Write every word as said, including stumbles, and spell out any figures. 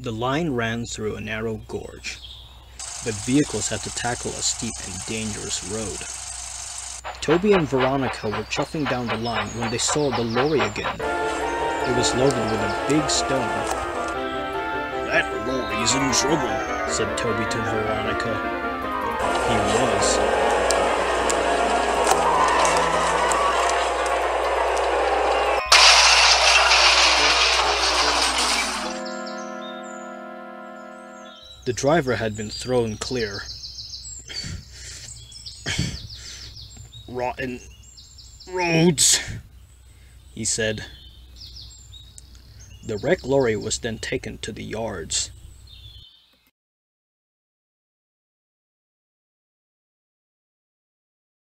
The line ran through a narrow gorge, but vehicles had to tackle a steep and dangerous road. Toby and Veronica were chuffing down the line when they saw the lorry again. It was loaded with a big stone. "That lorry's in trouble," said Toby to Veronica. He was. The driver had been thrown clear. "Rotten roads," he said. The wrecked lorry was then taken to the yards.